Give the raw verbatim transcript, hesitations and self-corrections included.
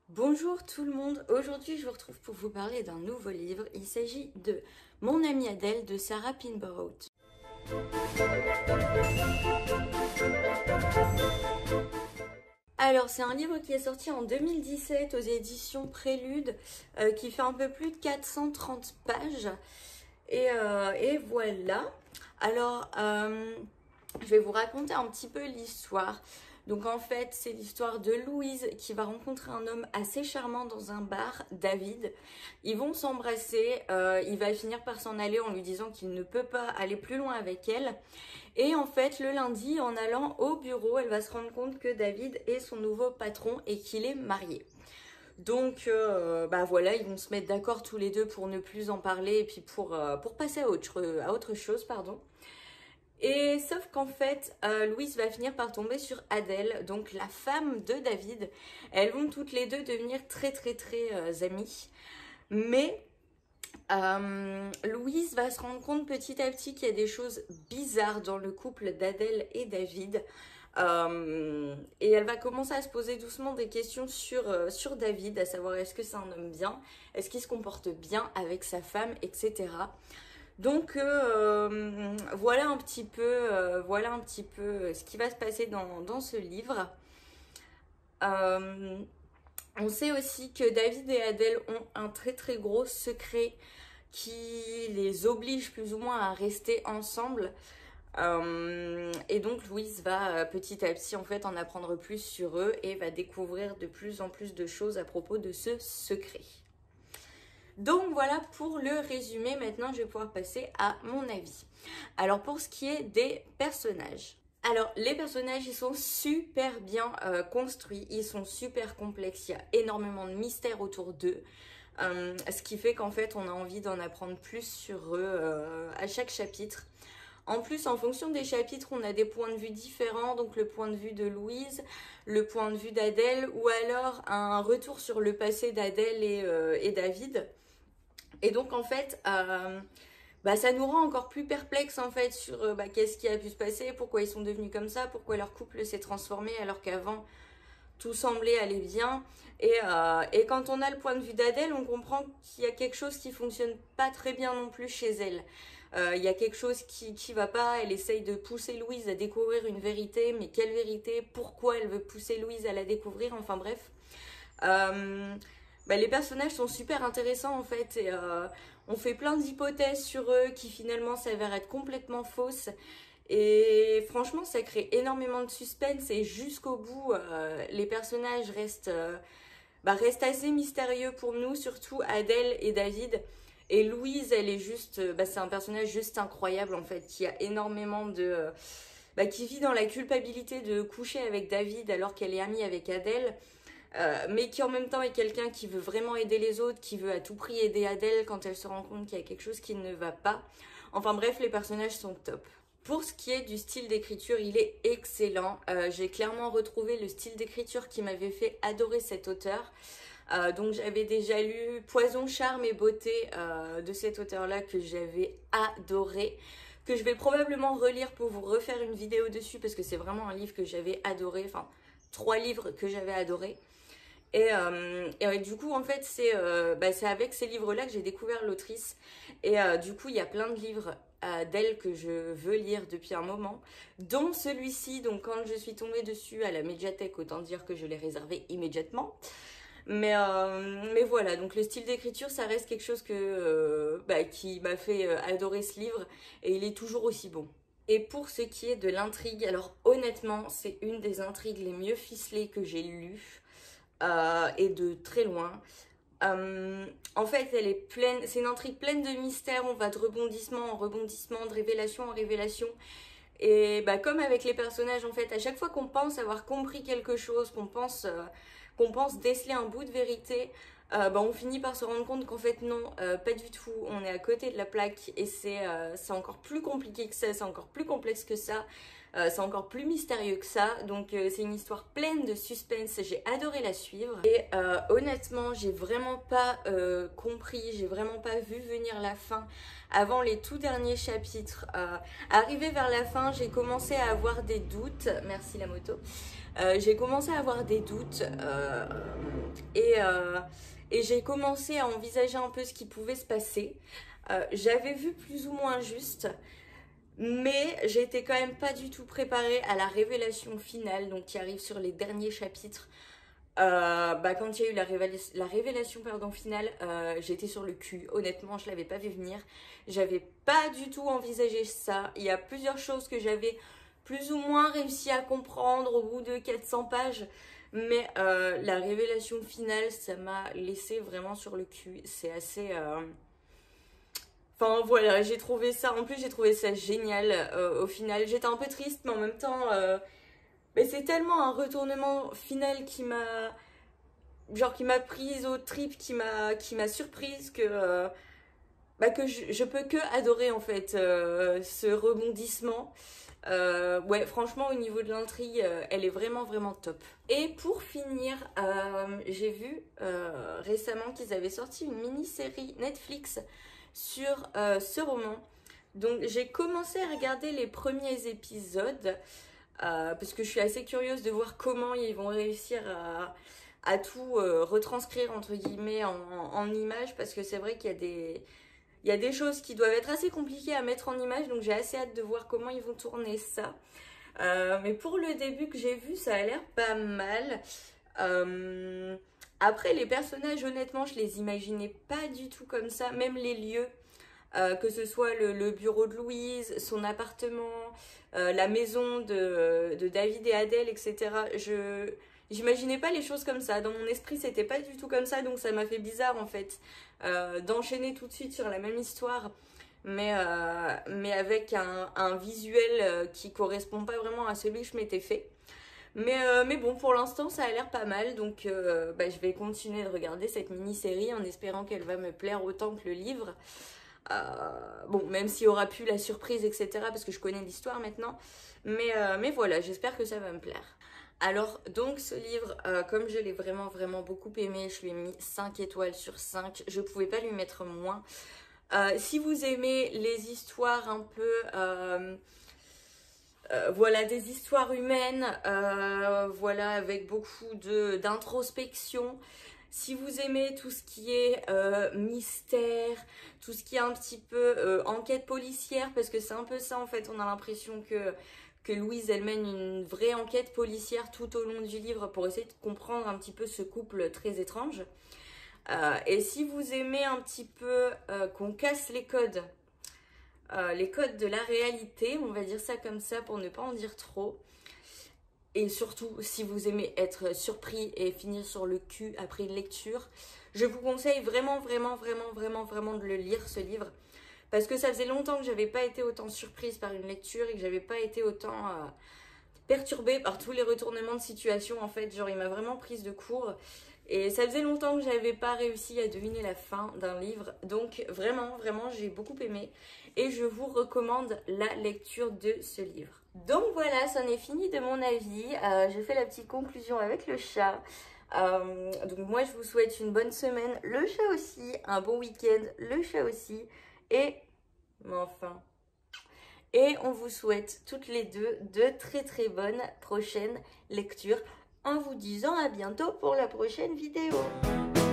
Bonjour tout le monde, aujourd'hui je vous retrouve pour vous parler d'un nouveau livre. Il s'agit de Mon amie Adèle de Sarah Pinborough. Alors c'est un livre qui est sorti en deux mille dix-sept aux éditions Prélude, euh, qui fait un peu plus de quatre cent trente pages. Et, euh, et voilà. Alors euh, je vais vous raconter un petit peu l'histoire. Donc en fait, c'est l'histoire de Louise qui va rencontrer un homme assez charmant dans un bar, David. Ils vont s'embrasser, euh, il va finir par s'en aller en lui disant qu'il ne peut pas aller plus loin avec elle. Et en fait, le lundi, en allant au bureau, elle va se rendre compte que David est son nouveau patron et qu'il est marié. Donc euh, bah voilà, ils vont se mettre d'accord tous les deux pour ne plus en parler et puis pour, euh, pour passer à autre, à autre chose, pardon. Et sauf qu'en fait, euh, Louise va finir par tomber sur Adèle, donc la femme de David. Elles vont toutes les deux devenir très très très euh, amies. Mais euh, Louise va se rendre compte petit à petit qu'il y a des choses bizarres dans le couple d'Adèle et David. Euh, et elle va commencer à se poser doucement des questions sur, euh, sur David, à savoir est-ce que c'est un homme bien, est-ce qu'il se comporte bien avec sa femme, et cetera. Donc euh, voilà un petit peu, euh, voilà un petit peu ce qui va se passer dans, dans ce livre. Euh, on sait aussi que David et Adèle ont un très très gros secret qui les oblige plus ou moins à rester ensemble. Euh, et donc Louise va petit à petit en fait en apprendre plus sur eux et va découvrir de plus en plus de choses à propos de ce secret. Donc voilà pour le résumé, maintenant je vais pouvoir passer à mon avis. Alors pour ce qui est des personnages. Alors les personnages ils sont super bien euh, construits, ils sont super complexes, il y a énormément de mystères autour d'eux. Euh, ce qui fait qu'en fait on a envie d'en apprendre plus sur eux euh, à chaque chapitre. En plus, en fonction des chapitres, on a des points de vue différents, donc le point de vue de Louise, le point de vue d'Adèle, ou alors un retour sur le passé d'Adèle et, euh, et David. Et donc en fait, euh, bah, ça nous rend encore plus perplexes en fait sur euh, bah, qu'est-ce qui a pu se passer, pourquoi ils sont devenus comme ça, pourquoi leur couple s'est transformé alors qu'avant tout semblait aller bien. Et, euh, et quand on a le point de vue d'Adèle, on comprend qu'il y a quelque chose qui fonctionne pas très bien non plus chez elle. Euh, il y a quelque chose qui qui va pas, elle essaye de pousser Louise à découvrir une vérité, mais quelle vérité, pourquoi elle veut pousser Louise à la découvrir, enfin bref. Euh, bah, les personnages sont super intéressants en fait et euh, on fait plein d'hypothèses sur eux qui finalement s'avèrent être complètement fausses. Et franchement, ça crée énormément de suspense et jusqu'au bout, euh, les personnages restent, euh, bah, restent assez mystérieux pour nous, surtout Adèle et David. Et Louise, elle est juste, bah, c'est un personnage juste incroyable en fait, qui a énormément de, euh, bah, qui vit dans la culpabilité de coucher avec David alors qu'elle est amie avec Adèle. Euh, mais qui en même temps est quelqu'un qui veut vraiment aider les autres, qui veut à tout prix aider Adèle quand elle se rend compte qu'il y a quelque chose qui ne va pas. Enfin bref, les personnages sont top. Pour ce qui est du style d'écriture, il est excellent. Euh, j'ai clairement retrouvé le style d'écriture qui m'avait fait adorer cet auteur. Euh, donc j'avais déjà lu Poison, Charme et Beauté euh, de cet auteur-là que j'avais adoré, que je vais probablement relire pour vous refaire une vidéo dessus parce que c'est vraiment un livre que j'avais adoré, enfin trois livres que j'avais adoré. Et, euh, et ouais, du coup en fait c'est euh, bah, c'est avec ces livres-là que j'ai découvert l'autrice et euh, du coup il y a plein de livres euh, d'elle que je veux lire depuis un moment, dont celui-ci. Donc quand je suis tombée dessus à la médiathèque, autant dire que je l'ai réservé immédiatement. Mais, euh, mais voilà, donc le style d'écriture, ça reste quelque chose que, euh, bah, qui m'a fait euh, adorer ce livre et il est toujours aussi bon. Et pour ce qui est de l'intrigue, alors honnêtement, c'est une des intrigues les mieux ficelées que j'ai lues euh, et de très loin. Euh, en fait, elle est pleine, c'est une intrigue pleine de mystères, on va de rebondissement en rebondissement, de révélation en révélation. Et bah, comme avec les personnages, en fait, à chaque fois qu'on pense avoir compris quelque chose, qu'on pense... Euh, qu'on pense déceler un bout de vérité, euh, bah on finit par se rendre compte qu'en fait non, euh, pas du tout, on est à côté de la plaque et c'est euh, c'est encore plus compliqué que ça, c'est encore plus complexe que ça, euh, c'est encore plus mystérieux que ça, donc euh, c'est une histoire pleine de suspense, j'ai adoré la suivre et euh, honnêtement j'ai vraiment pas euh, compris, j'ai vraiment pas vu venir la fin avant les tout derniers chapitres. Euh, arrivé vers la fin, j'ai commencé à avoir des doutes, merci la moto. Euh, j'ai commencé à avoir des doutes euh, Et, euh, et j'ai commencé à envisager un peu ce qui pouvait se passer. Euh, j'avais vu plus ou moins juste, mais j'étais quand même pas du tout préparée à la révélation finale, donc qui arrive sur les derniers chapitres. Euh, bah, quand il y a eu la, révéla la révélation pardon, finale, euh, j'étais sur le cul. Honnêtement, je l'avais pas vu venir. J'avais pas du tout envisagé ça. Il y a plusieurs choses que j'avais plus ou moins réussi à comprendre au bout de quatre cents pages. Mais euh, la révélation finale, ça m'a laissé vraiment sur le cul. C'est assez... Euh... Enfin voilà, j'ai trouvé ça... En plus, j'ai trouvé ça génial euh, au final. J'étais un peu triste, mais en même temps... Euh... Mais c'est tellement un retournement final qui m'a... Genre qui m'a prise aux tripes, qui m'a qui m'a surprise, que... Euh... Bah que je, je peux que adorer en fait euh, ce rebondissement. Euh, ouais, franchement, au niveau de l'intrigue, euh, elle est vraiment, vraiment top. Et pour finir, euh, j'ai vu euh, récemment qu'ils avaient sorti une mini-série Netflix sur euh, ce roman. Donc, j'ai commencé à regarder les premiers épisodes euh, parce que je suis assez curieuse de voir comment ils vont réussir à, à tout euh, retranscrire, entre guillemets, en, en, en images, parce que c'est vrai qu'il y a des... Il y a des choses qui doivent être assez compliquées à mettre en image, donc j'ai assez hâte de voir comment ils vont tourner ça. Euh, mais pour le début que j'ai vu, ça a l'air pas mal. Euh, après, les personnages, honnêtement, je les imaginais pas du tout comme ça. Même les lieux, euh, que ce soit le, le bureau de Louise, son appartement, euh, la maison de, de David et Adèle, et cetera. Je... J'imaginais pas les choses comme ça. Dans mon esprit, c'était pas du tout comme ça, donc ça m'a fait bizarre en fait euh, d'enchaîner tout de suite sur la même histoire, mais, euh, mais avec un, un visuel euh, qui correspond pas vraiment à celui que je m'étais fait. Mais, euh, mais bon, pour l'instant, ça a l'air pas mal, donc euh, bah, je vais continuer de regarder cette mini-série en espérant qu'elle va me plaire autant que le livre. Euh, bon, même s'il y aura plus la surprise, et cetera, parce que je connais l'histoire maintenant. Mais, euh, mais voilà, j'espère que ça va me plaire. Alors, donc ce livre, euh, comme je l'ai vraiment, vraiment beaucoup aimé, je lui ai mis cinq étoiles sur cinq. Je ne pouvais pas lui mettre moins. Euh, si vous aimez les histoires un peu... Euh, euh, voilà, des histoires humaines, euh, voilà, avec beaucoup d'introspection. Si vous aimez tout ce qui est euh, mystère, tout ce qui est un petit peu euh, enquête policière, parce que c'est un peu ça en fait, on a l'impression que... que Louise, elle mène une vraie enquête policière tout au long du livre pour essayer de comprendre un petit peu ce couple très étrange. Euh, et si vous aimez un petit peu euh, qu'on casse les codes, euh, les codes de la réalité, on va dire ça comme ça pour ne pas en dire trop, et surtout si vous aimez être surpris et finir sur le cul après une lecture, je vous conseille vraiment, vraiment, vraiment, vraiment, vraiment de le lire, ce livre. Parce que ça faisait longtemps que j'avais pas été autant surprise par une lecture et que j'avais pas été autant euh, perturbée par tous les retournements de situation. En fait, genre il m'a vraiment prise de court. Et ça faisait longtemps que j'avais pas réussi à deviner la fin d'un livre. Donc vraiment, vraiment, j'ai beaucoup aimé. Et je vous recommande la lecture de ce livre. Donc voilà, c'en est fini de mon avis. Euh, j'ai fait la petite conclusion avec le chat. Euh, donc moi, je vous souhaite une bonne semaine. Le chat aussi, un bon week-end. Le chat aussi. Et, mais enfin, et on vous souhaite toutes les deux de très très bonnes prochaines lectures en vous disant à bientôt pour la prochaine vidéo.